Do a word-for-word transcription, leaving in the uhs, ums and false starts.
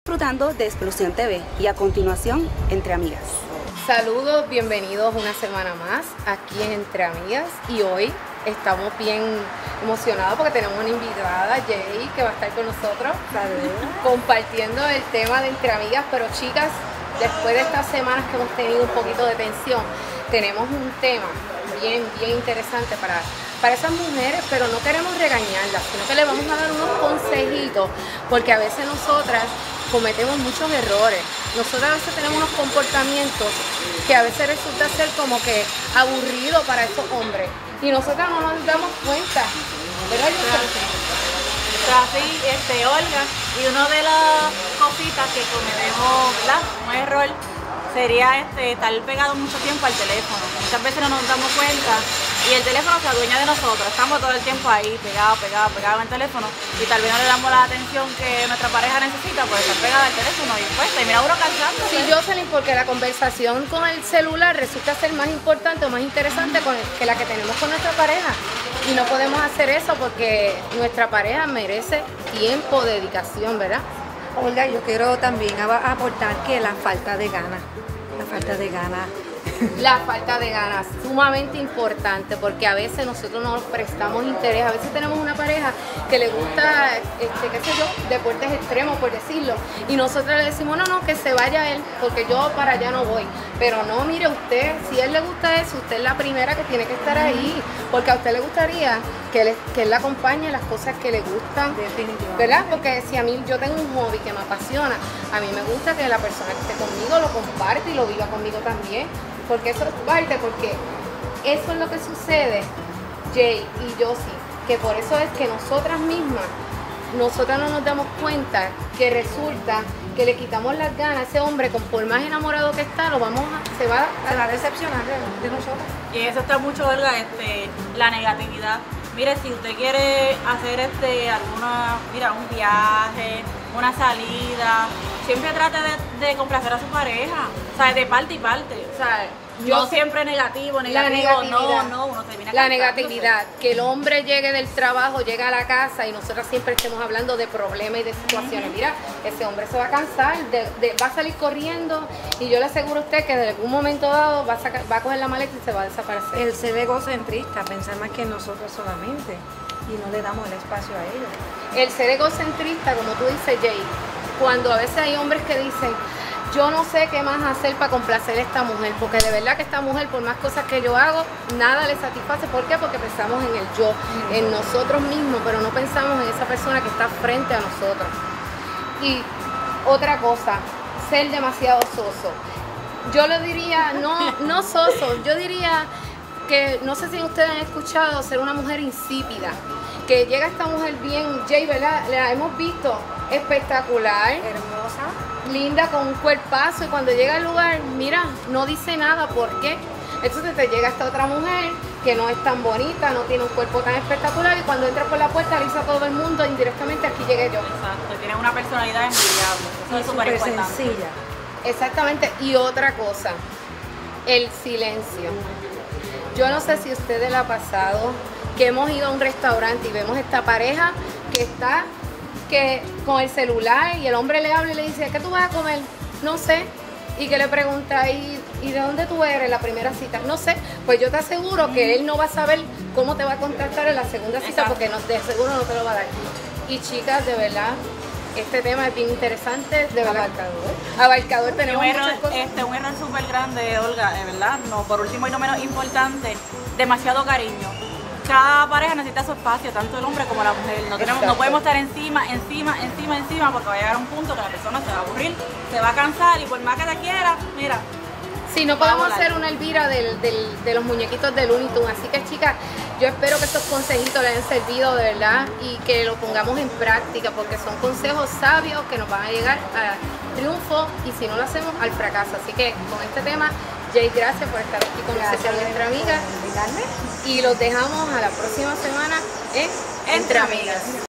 Disfrutando de Explosión T V y a continuación Entre Amigas. Saludos, bienvenidos una semana más aquí en Entre Amigas y hoy estamos bien emocionados porque tenemos una invitada, Jay, que va a estar con nosotros compartiendo el tema de Entre Amigas. Pero chicas, después de estas semanas que hemos tenido un poquito de tensión, tenemos un tema bien, bien interesante para, para esas mujeres, pero no queremos regañarlas, sino que le vamos a dar unos consejitos, porque a veces nosotras cometemos muchos errores. Nosotras a veces tenemos unos comportamientos que a veces resulta ser como que aburrido para estos hombres y nosotras no nos damos cuenta, ¿verdad? Yo Así, este, Olga, y una de las cositas que cometemos, ¿verdad? Un error sería este, estar pegado mucho tiempo al teléfono. Muchas veces no nos damos cuenta y el teléfono se adueña de nosotros. Estamos todo el tiempo ahí, pegados, pegados, pegados en el teléfono, y tal vez no le damos la atención que nuestra pareja necesita por estar pegada al teléfono y después termina uno cansando. Sí, Jocelyn, porque la conversación con el celular resulta ser más importante o más interesante con el, que la que tenemos con nuestra pareja. Y no podemos hacer eso porque nuestra pareja merece tiempo, dedicación, ¿verdad? Olga, yo quiero también aportar que la falta de ganas, la falta de ganas. La falta de ganas, sumamente importante, porque a veces nosotros no nos prestamos interés. A veces tenemos una pareja que le gusta, este, qué sé yo, deportes extremos, por decirlo, y nosotros le decimos, no, no, que se vaya él, porque yo para allá no voy. Pero no, mire usted, si a él le gusta eso, usted es la primera que tiene que estar ahí, porque a usted le gustaría que él, que él la acompañe en las cosas que le gustan, ¿verdad? Porque si a mí, yo tengo un hobby que me apasiona, a mí me gusta que la persona que esté conmigo lo comparte y lo viva conmigo también. Porque eso es parte, porque eso es lo que sucede, Jay y Josie, que por eso es que nosotras mismas, nosotras no nos damos cuenta que resulta que le quitamos las ganas a ese hombre, con por más enamorado que está, lo vamos a, se va a, Se va a decepcionar de, de nosotros. Y eso está mucho, Olga, este, la negatividad. Mire, si usted quiere hacer este alguna, mira, un viaje, una salida, siempre trate de, de complacer a su pareja, o sea, de parte y parte, o sea, yo no siempre negativo, negativo, no, no, uno termina la negatividad, que el hombre llegue del trabajo, llegue a la casa y nosotros siempre estemos hablando de problemas y de situaciones. Uh-huh. Mira, ese hombre se va a cansar, de, de, va a salir corriendo y yo le aseguro a usted que en algún momento dado va a, sacar, va a coger la maleta y se va a desaparecer. El ser egocentrista, pensar más que en nosotros solamente y no le damos el espacio a ellos. El ser egocentrista, como tú dices, Jay, cuando a veces hay hombres que dicen, yo no sé qué más hacer para complacer a esta mujer, porque de verdad que esta mujer, por más cosas que yo hago, nada le satisface. ¿Por qué? Porque pensamos en el yo, en nosotros mismos, pero no pensamos en esa persona que está frente a nosotros. Y otra cosa, ser demasiado soso. Yo le diría, no, no soso, yo diría que, no sé si ustedes han escuchado, ser una mujer insípida. Que llega esta mujer bien, Jay, ¿verdad? La hemos visto espectacular, hermosa, linda, con un cuerpazo, y cuando llega al lugar, mira, no dice nada. ¿Por qué? Entonces te llega esta otra mujer que no es tan bonita, no tiene un cuerpo tan espectacular, y cuando entra por la puerta le dice a todo el mundo, indirectamente, aquí llegué yo. Exacto, tiene una personalidad envidiable, eso es súper importante. Sencilla. Exactamente. Y otra cosa, el silencio. Yo no sé si a ustedes les ha pasado que hemos ido a un restaurante y vemos esta pareja que está que con el celular y el hombre le habla y le dice, ¿qué tú vas a comer? No sé. Y que le pregunta, ¿y, ¿y de dónde tú eres? La primera cita, no sé. Pues yo te aseguro que él no va a saber cómo te va a contactar en la segunda cita. Exacto. Porque no, de seguro no te lo va a dar. Y chicas, de verdad, este tema es bien interesante, de verdad. Abarcador. Abarcador, tenemos un error, muchas cosas. Este, un error súper grande, Olga, de verdad. No, por último y no menos importante, demasiado cariño. Cada pareja necesita su espacio, tanto el hombre como la mujer. No, tenemos, no podemos estar encima, encima, encima, encima, porque va a llegar a un punto que la persona se va a aburrir, se va a cansar, y por más que te quiera, mira. Sí, no podemos hacer una Elvira del, del, de los muñequitos de Looney Tunes. Así que, chicas, yo espero que estos consejitos les hayan servido de verdad y que lo pongamos en práctica, porque son consejos sabios que nos van a llegar al triunfo, y si no lo hacemos, al fracaso. Así que con este tema, Jay, gracias por estar aquí con nosotros, nuestra amiga, y los dejamos a la próxima semana en Entre Amigas.